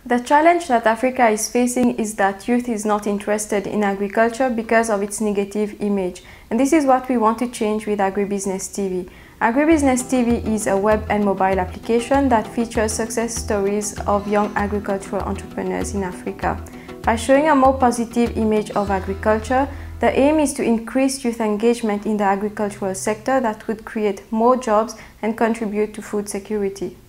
The challenge that Africa is facing is that youth is not interested in agriculture because of its negative image. And this is what we want to change with Agribusiness TV. Agribusiness TV is a web and mobile application that features success stories of young agricultural entrepreneurs in Africa. By showing a more positive image of agriculture, the aim is to increase youth engagement in the agricultural sector that would create more jobs and contribute to food security.